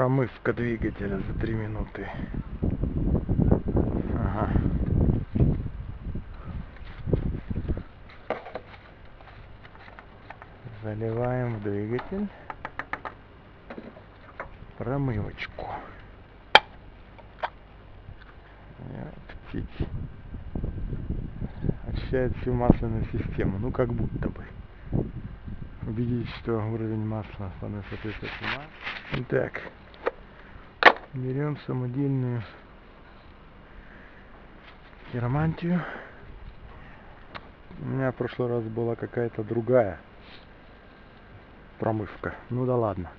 Промывка двигателя за 3 минуты. Ага. Заливаем в двигатель промывочку. Очищает всю масляную систему. Ну как будто бы. Убедитесь, что уровень масла соответствует. Итак, берем самодельную хиромантию. У меня в прошлый раз была какая-то другая промывка. Ну да ладно.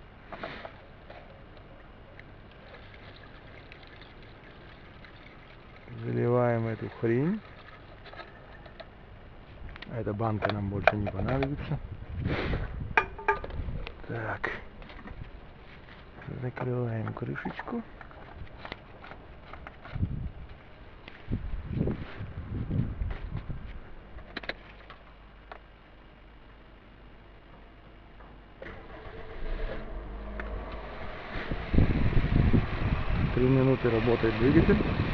Заливаем эту хрень. Эта банка нам больше не понадобится. Так. Закрываем крышечку. Три минуты работает двигатель.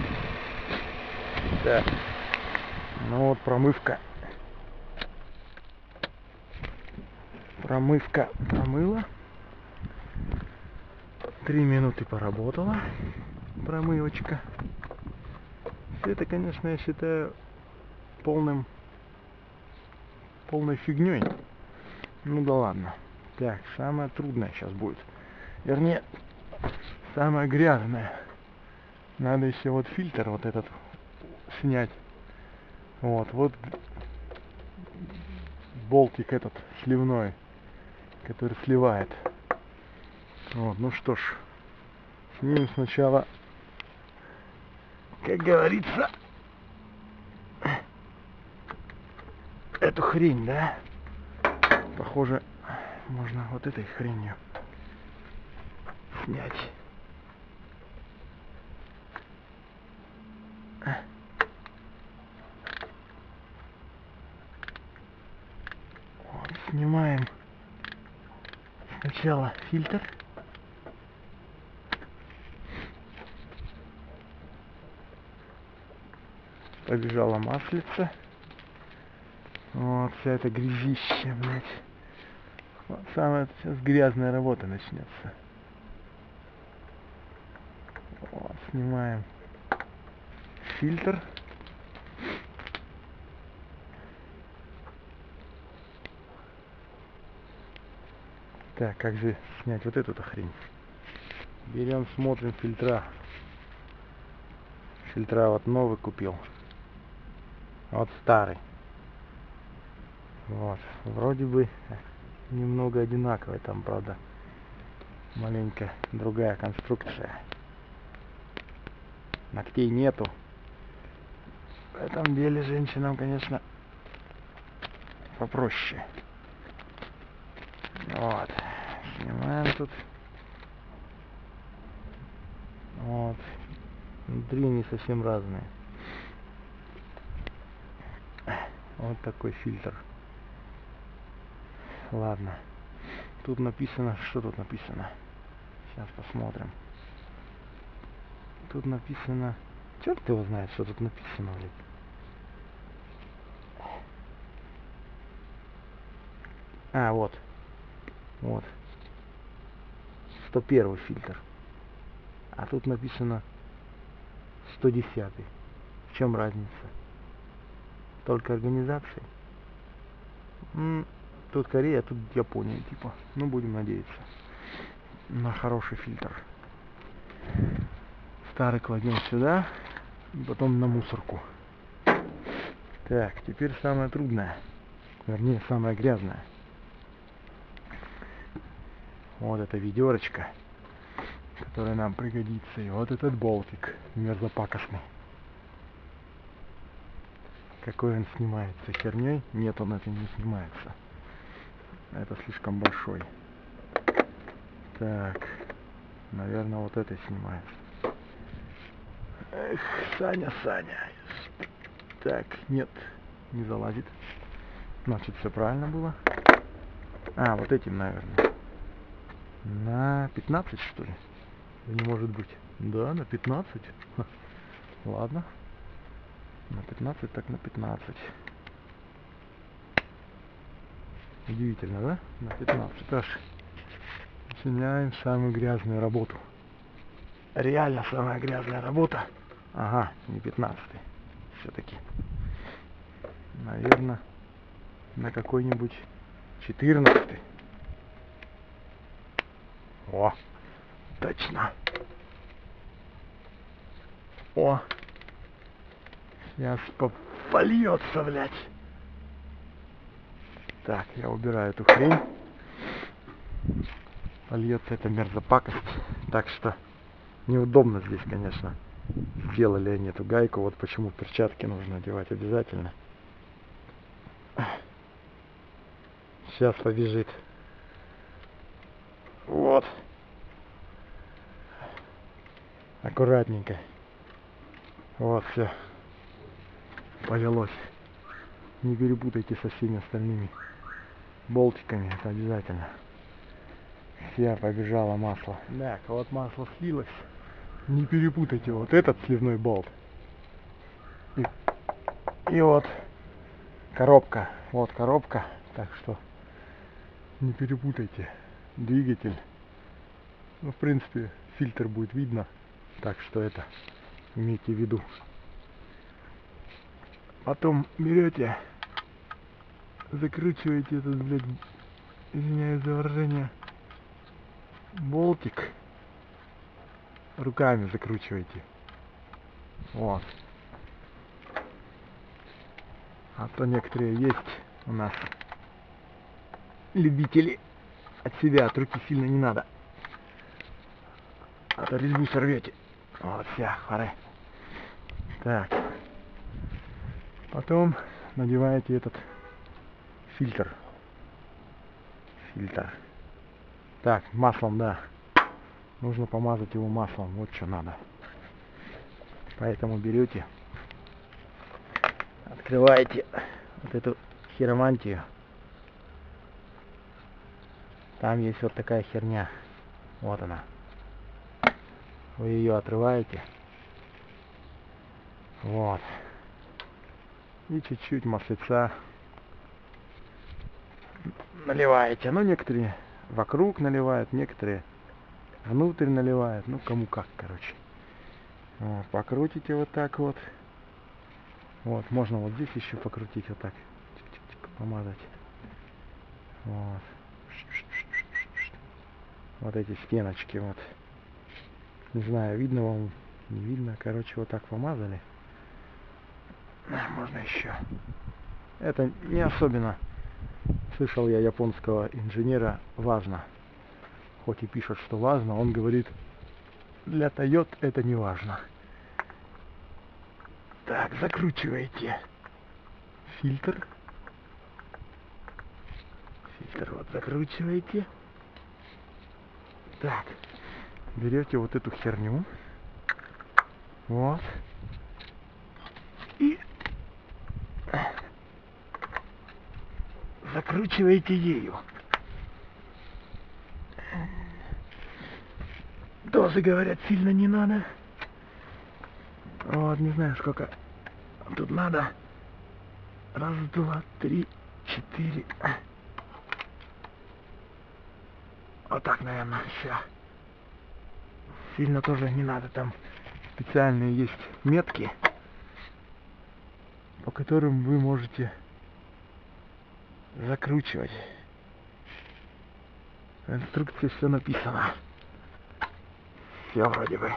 Так. Ну вот промывка. Промывка промыла. 3 минуты поработала промывочка. Все это, конечно, я считаю полной фигней. Ну да ладно. Так, самое трудное сейчас будет. Вернее, самое грязное. Надо еще вот фильтр вот этот снять. Вот болтик этот сливной, который сливает. Вот, ну что ж, снимем сначала, как говорится, эту хрень, да? Похоже, можно вот этой хренью снять. Вот, снимаем сначала фильтр. Побежала маслица. Вот вся эта грязища, блядь. Вот самая сейчас грязная работа начнется. Вот, снимаем фильтр. Так, как же снять вот эту хрень? Берем, смотрим фильтра. Фильтра вот новый купил. Вот старый. Вот. Вроде бы немного одинаковые, там, правда, маленько другая конструкция. Ногтей нету. В этом деле женщинам, конечно, попроще. Вот. Снимаем тут. Вот. Внутри они совсем разные. Вот такой фильтр. Ладно. Тут написано, что тут написано? Сейчас посмотрим. Тут написано... Черт его знает, что тут написано, блядь. А, вот. Вот. 101 фильтр. А тут написано 110. В чем разница? Только организации? Тут Корея, а тут Япония, типа. Ну, будем надеяться на хороший фильтр. Старый кладем сюда, и потом на мусорку. Так, теперь самое трудное. Вернее, самое грязное. Вот эта ведерочка, которая нам пригодится. И вот этот болтик мерзопакостный. Какой он снимается? Херней? Нет, он этим не снимается. Это слишком большой. Так, наверное, вот это снимается. Эх, Саня. Так, нет, не залазит. Значит, все правильно было. А, вот этим, наверное. На 15, что ли? Не может быть. Да, на 15. Ха. Ладно. На 15, так на 15. Удивительно, да? На 15 аж. Начинаем самую грязную работу. Реально самая грязная работа. Ага, не 15. Все-таки. Наверное, на какой-нибудь 14. О, точно. О, сейчас польется, блядь. Так, я убираю эту хрень. Польется эта мерзопакость. Так что неудобно здесь, конечно. Сделали они эту гайку. Вот почему перчатки нужно одевать обязательно. Сейчас побежит. Вот. Аккуратненько. Вот, все. Полилось. Не перепутайте со всеми остальными болтиками. Это обязательно. Все, побежало масло. Так, вот масло слилось. Не перепутайте вот этот сливной болт. И вот коробка. Вот коробка. Так что не перепутайте. Двигатель. Ну, в принципе, фильтр будет видно. Так что это имейте в виду. Потом берете, закручиваете этот, блядь, извиняюсь за выражение, болтик. Руками закручиваете. Вот. А то некоторые есть у нас любители от себя, от руки сильно не надо. А то резьбу сорвете. Вот, вся, харе. Так. Потом надеваете этот фильтр. Так, маслом, да. Нужно помазать его маслом. Вот что надо. Поэтому берете, открываете вот эту хиромантию. Там есть вот такая херня. Вот она. Вы ее отрываете. Вот. И чуть-чуть маслица наливаете. Ну, некоторые вокруг наливают, некоторые внутрь наливают. Ну, кому как, короче. Вот, покрутите вот так вот. Вот, можно вот здесь еще покрутить вот так. Чик-чик-чик, помазать. Вот. Вот эти стеночки вот. Не знаю, видно вам, не видно. Короче, вот так помазали. Можно еще. Это не особенно, слышал я японского инженера, важно. Хоть и пишет, что важно, он говорит, для Тойот это не важно. Так, закручиваете фильтр. Фильтр вот закручиваете. Так, берете вот эту херню. Вот. И закручиваете ею. Тоже, говорят, сильно не надо. Вот, не знаю, сколько тут надо. Раз, два, три, 4. Вот так, наверное, все. Сильно тоже не надо. Там специальные есть метки, по которым вы можете закручивать. В инструкции все написано. Все вроде бы.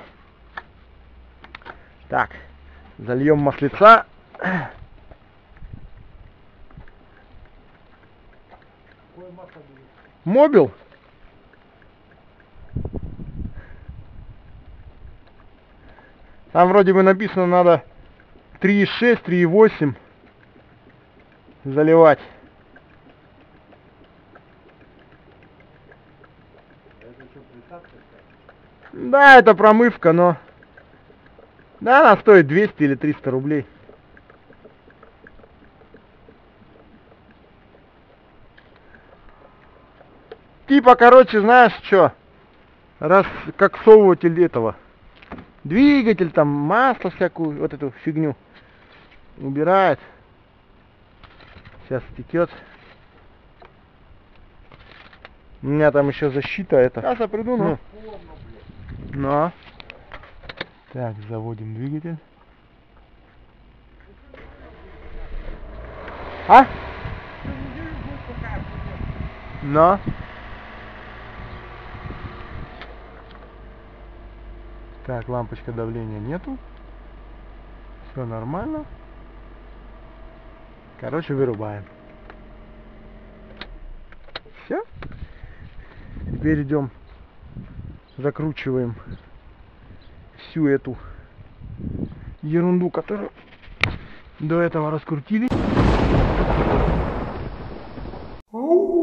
Так, зальем маслица. Мобил? Там вроде бы написано, надо 3,6, 3,8 заливать. Да, это промывка, но... Да, она стоит 200 или 300 рублей. Типа, короче, знаешь что? Раз как всовыватель этого. Двигатель, там, масло всякую, вот эту фигню убирает. Сейчас стекет. У меня там еще защита это. Сейчас я приду, ну. Ну. Так, заводим двигатель. А? Но. Так, лампочка давления нету. Все нормально. Короче, вырубаем. Все. Теперь идем, закручиваем всю эту ерунду, которую до этого раскрутили.